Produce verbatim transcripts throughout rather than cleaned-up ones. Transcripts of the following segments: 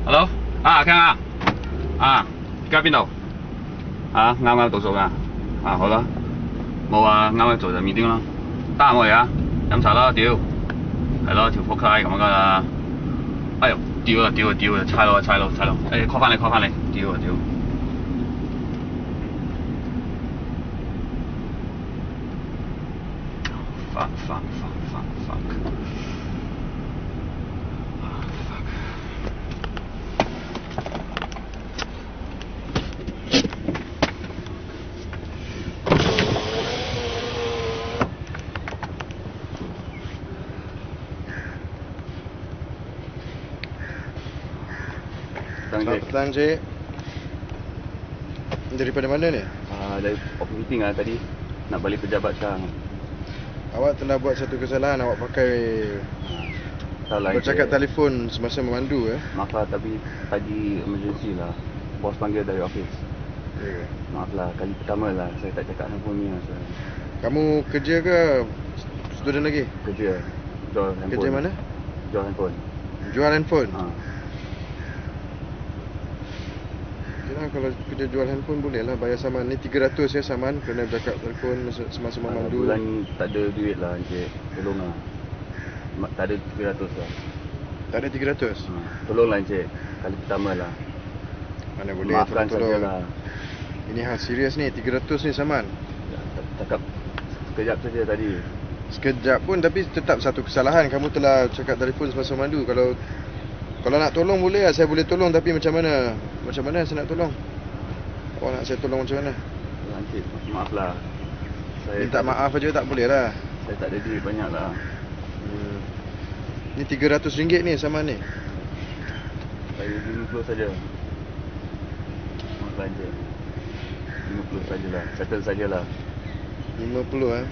Hello 啊，聽下啊，而家邊度？啊，啱啱到數㗎。啊，好啦，冇啊，啱啱做就 meeting 咯。得閒我嚟啊，飲茶啦，屌，係咯，條撲街咁㗎啦。哎呦，屌啊屌啊屌啊，差佬啊差佬差佬，誒 call 翻你 call 翻你，屌啊屌。fuck fuck fuck fuck fuck。 Selamat petang, Cik. Daripada mana ni? Ah, dari office meeting lah tadi. Nak balik pejabat sekarang. Awak telah buat satu kesalahan. Awak pakai Salah bercakap telefon semasa memandu eh? Maaf lah, tapi tadi emergency lah. Bos panggil dari office. Ya. Maaf lah, kali pertama lah saya tak cakap handphone ni lah. Kamu kerja ke student lagi? Kerja. Jual handphone. Kerja mana? Jual handphone. Jual handphone? Ha. Kira kalau kerja jual handphone boleh lah bayar saman. Ni tiga ratus ya saman kerana bercakap telefon semasa memandu. Bulan ni tak ada duit lah Encik. Tolong lah. Tak ada tiga ratus lah. Tak ada tiga ratus? Ha. Tolong lah Encik. Kali pertama lah. Mana boleh, maafkan tolong-tolong. sajalah. Ini hal serius ni, tiga ratus ni saman. Cakap sekejap saja tadi. Sekejap pun tapi tetap satu kesalahan. Kamu telah cakap telefon semasa memandu. Kalau Kalau nak tolong boleh lah, saya boleh tolong. Tapi macam mana? Macam mana saya nak tolong? Awak nak saya tolong macam mana? Encik, maaf lah. Saya minta maaf aja tak boleh lah. Saya tak ada duit banyak lah. hmm. Ni tiga ratus ringgit ni saman ni. Saya lima puluh saja. Maaf lah Encik. lima puluh sajalah. Settle sajalah. lima puluh eh.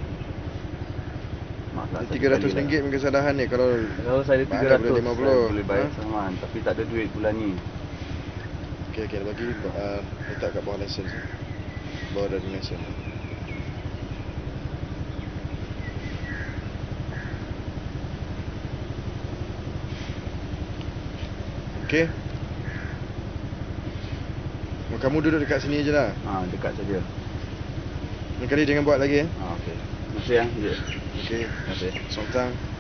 Maaflah, tiga ratus ringgit lah kesalahan ni. Kalau Kalau saya tiga ratus lima puluh, saya boleh bayar ha? saman. Tapi tak ada duit bulan ni. Okey okey, bagi uh, letak kat bawah lesen. Bawah dari lesen. Okey. Kamu duduk dekat sini je lah. Ha, dekat saja. Ni kali jangan buat lagi eh. Ha, okey. Terima kasih ya. Okey. Terima kasih. Selamat datang.